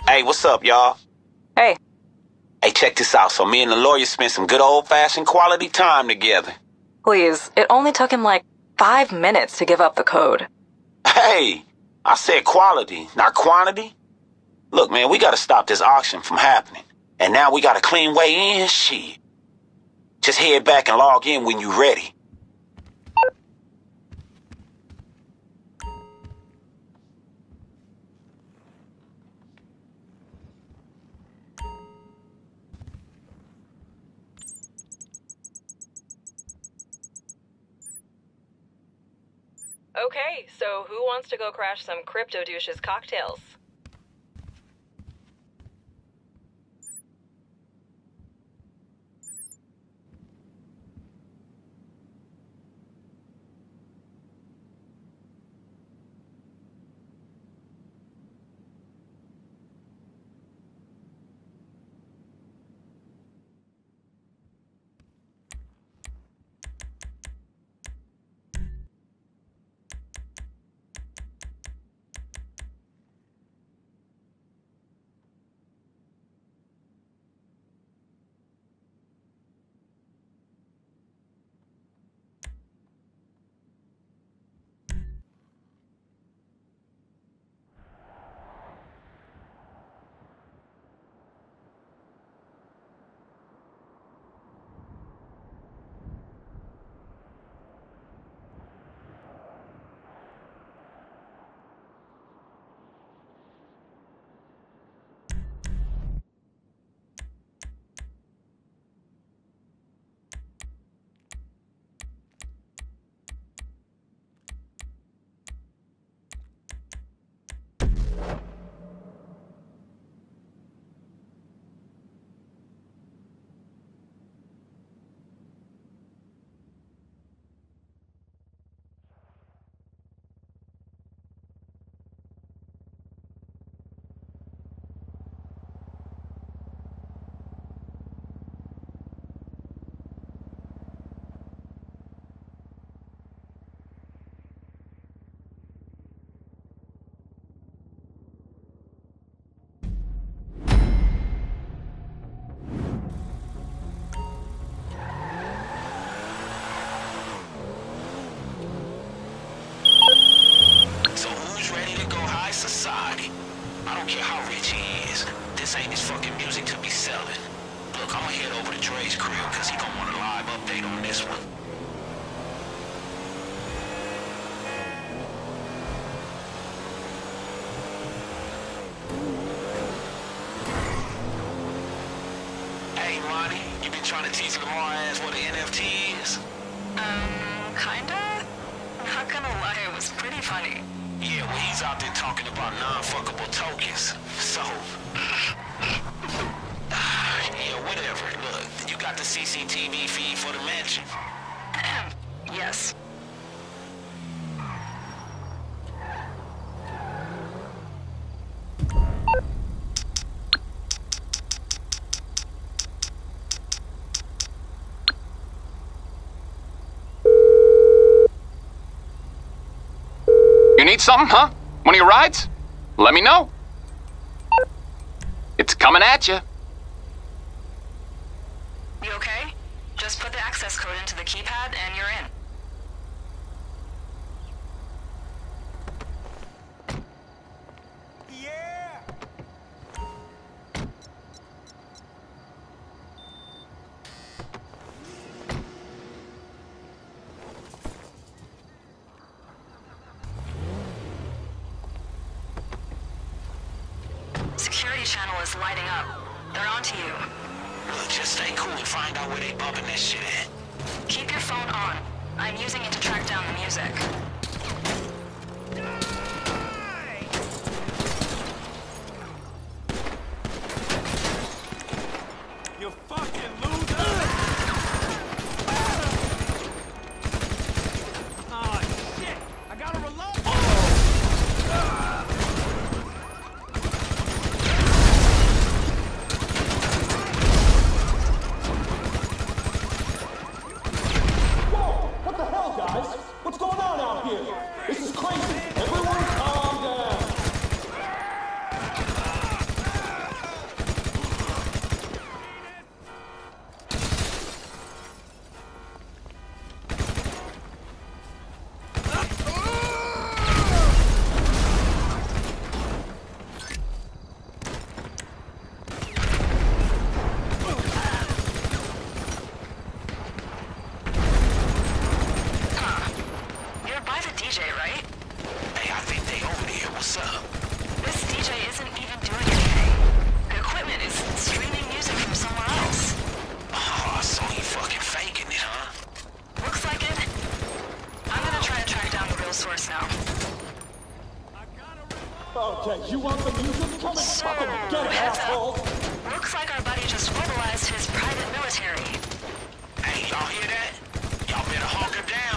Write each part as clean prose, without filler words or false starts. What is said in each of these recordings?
Hey, what's up, y'all? Hey. Hey, check this out. So me and the lawyer spent some good old-fashioned quality time together. Please, it only took him like 5 minutes to give up the code. Hey, I said quality, not quantity. Look, man, we gotta stop this auction from happening. And now we got a clean way in, shit. Just head back and log in when you're ready. Okay, so who wants to go crash some Crypto Douche's cocktails? Society. I don't care how rich he is. This ain't his fucking music to be selling. Look, I'ma head over to Dre's crib because he gonna want a live update on this one. Hey, Monty, you been trying to teach Lamar ass what an NFT is? Kinda? Not gonna lie, it was pretty funny. Yeah, well, he's out there talking about non-fuckable tokens. So, yeah, whatever. Look, you got the CCTV feed for the mansion? Yes. You need something, huh? One of your rides? Let me know. It's coming at you. You okay? Just put the access code into the keypad and you're in. Yeah! Security channel is lighting up. They're onto you. Look, just stay cool and find out where they bumping that shit at. Keep your phone on. I'm using it to track down the music. You fucking loser! Oh, shit! I gotta reload! Whoa! What the hell, guys? What's going on out here? This is crazy! Everyone calm down! Okay, you want the music? Come and So, fucking get it, heads asshole! up. Looks like our buddy just mobilized his private military. Hey, y'all hear that? Y'all better hunker down.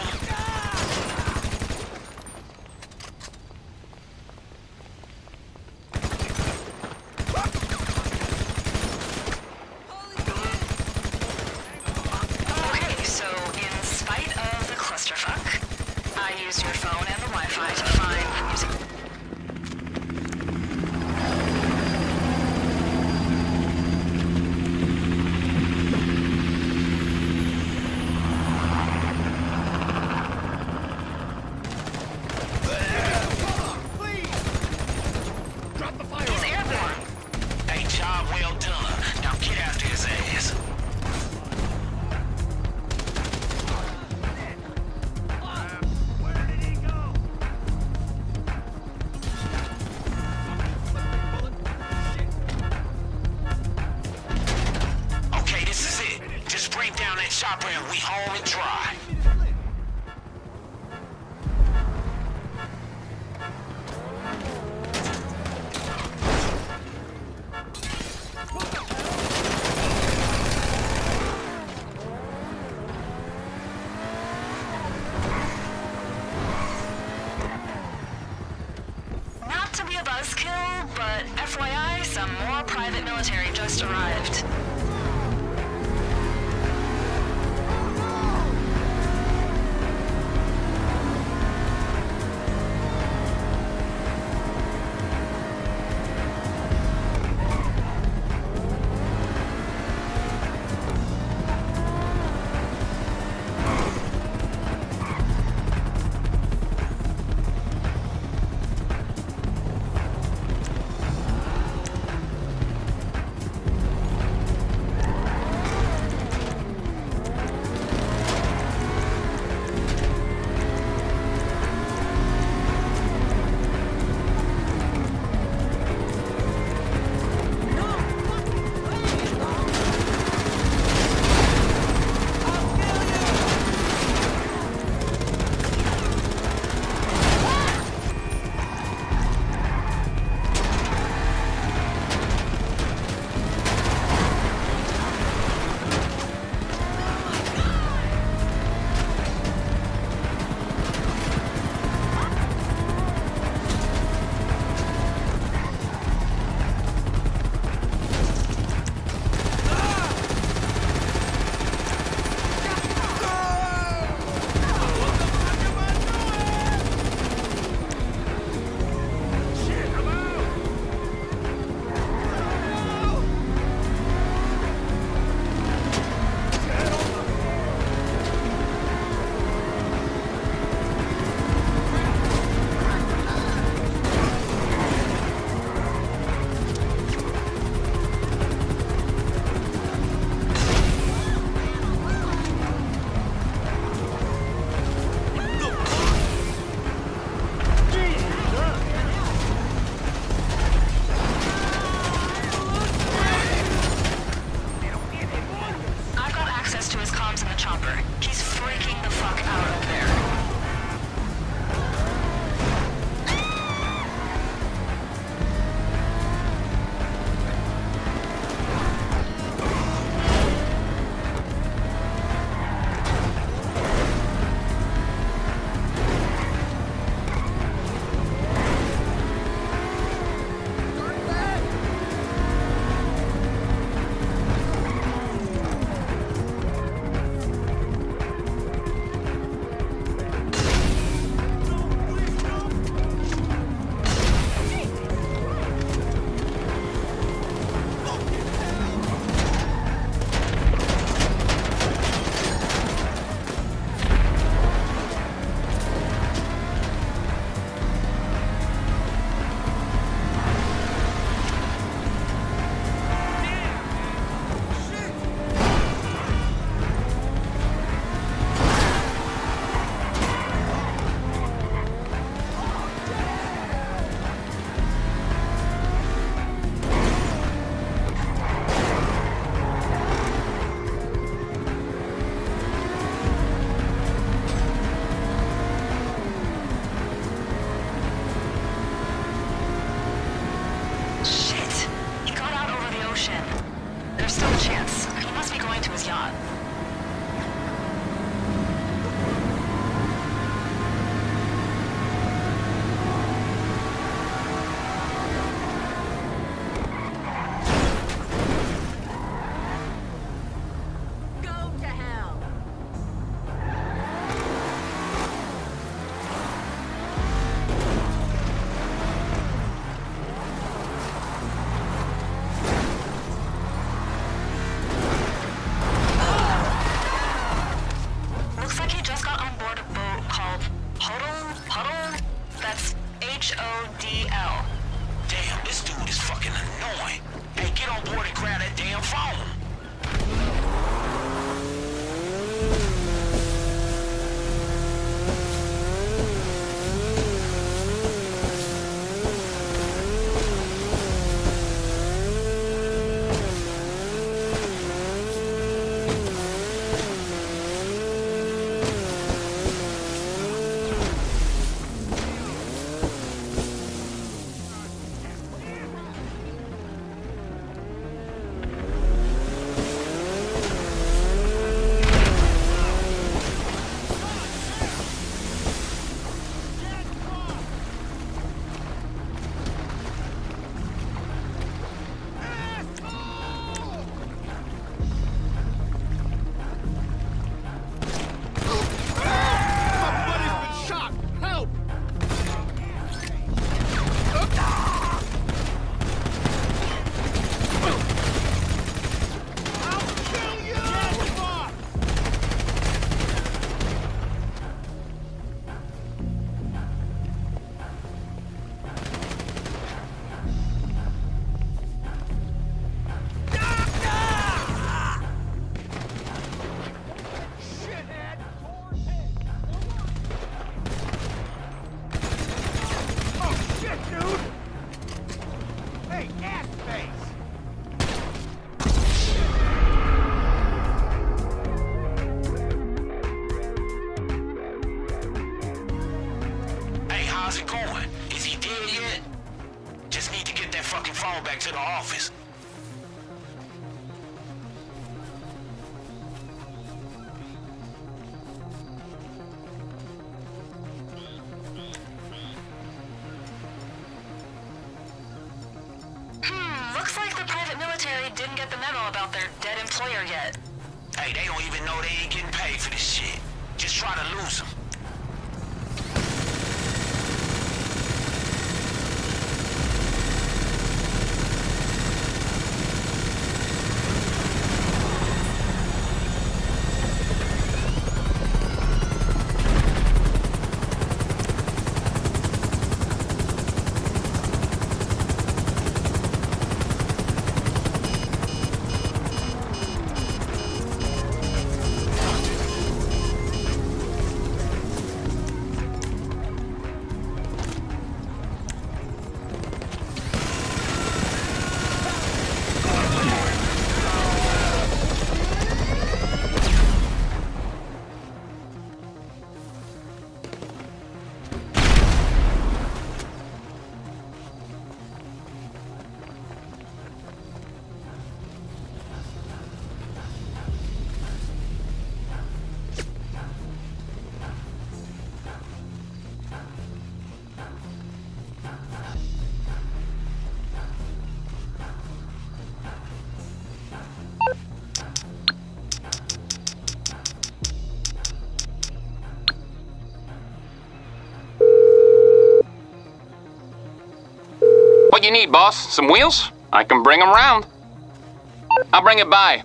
Okay, so in spite of the clusterfuck, I used your phone and the Wi-Fi to find the music. He's airborne. Hey, job well done. Now get after his ass. Okay, this is it. Just bring down that chopper and we home and dry. Not to be a buzzkill, but FYI, some more private military just arrived. how's it going? Is he dead yet? Just need to get that fucking phone back to the office. Looks like the private military didn't get the memo about their dead employer yet. Hey, they don't even know they ain't getting paid for this shit. Just try to lose them. What you need, boss? Some wheels? I can bring them round. I'll bring it by.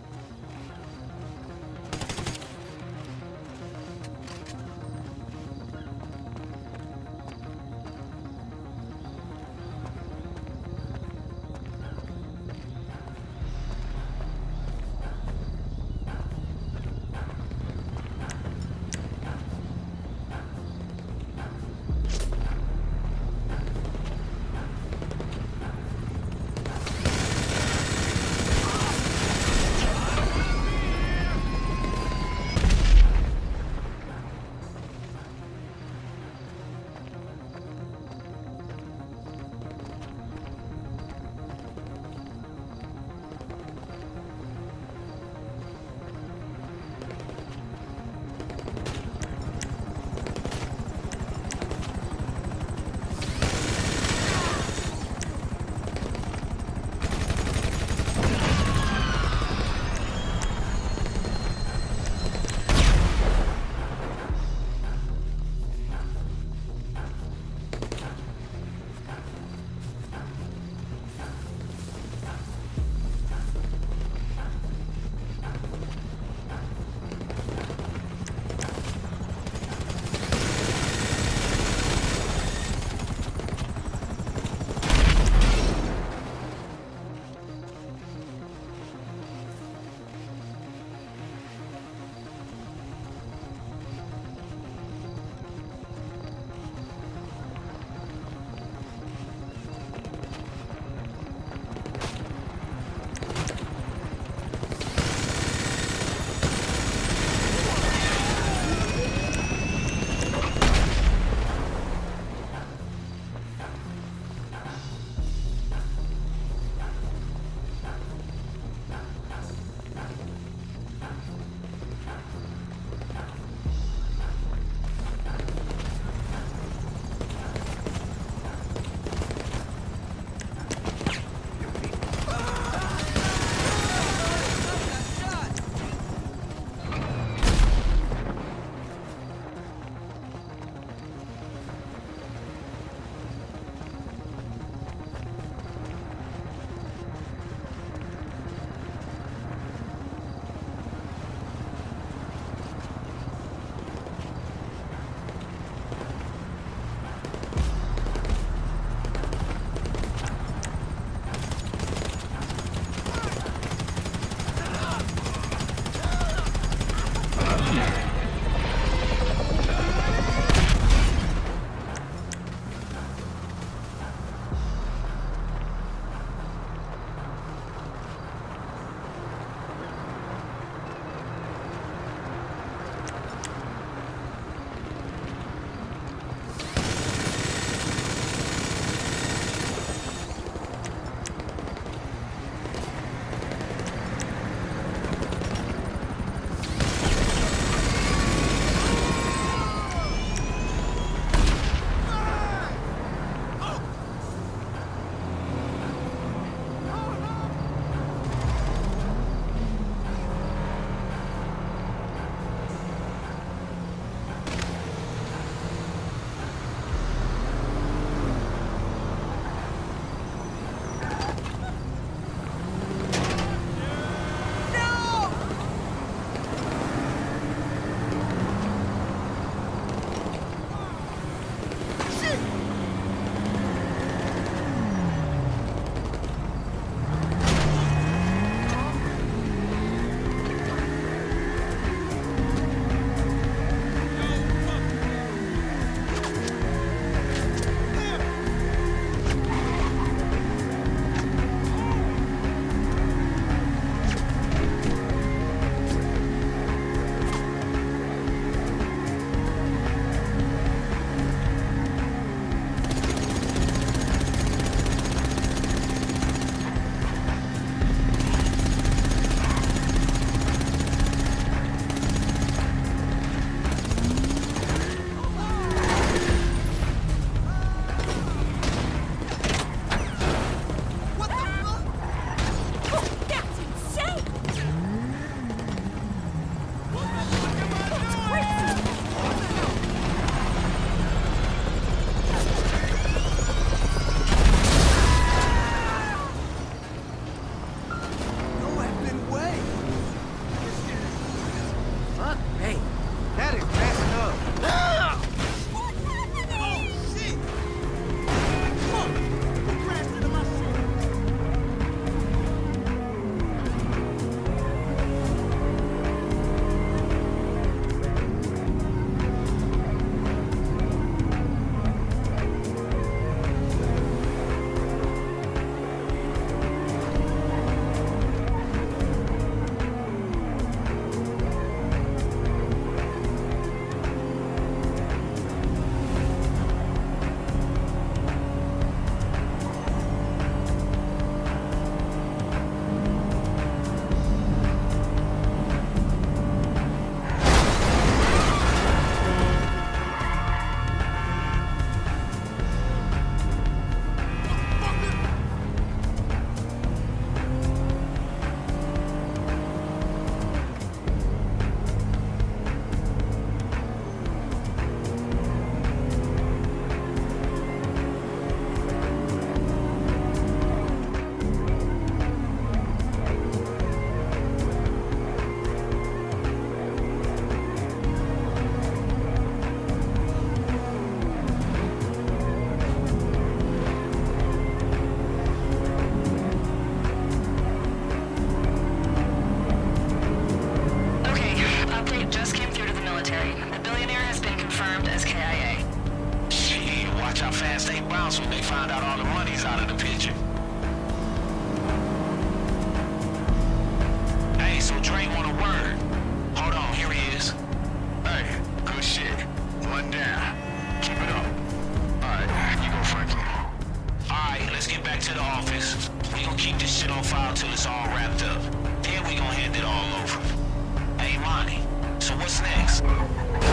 military. The billionaire has been confirmed as KIA. Shit, watch how fast they bounce when they find out all the money's out of the picture. Hey, so Dre want a word. Hold on, here he is. Hey, good shit. One down. Keep it up. Alright, you go, Franklin. Alright, let's get back to the office. We gonna keep this shit on file till it's all wrapped up. Then we gonna hand it all over. Hey, Monty, so what's next?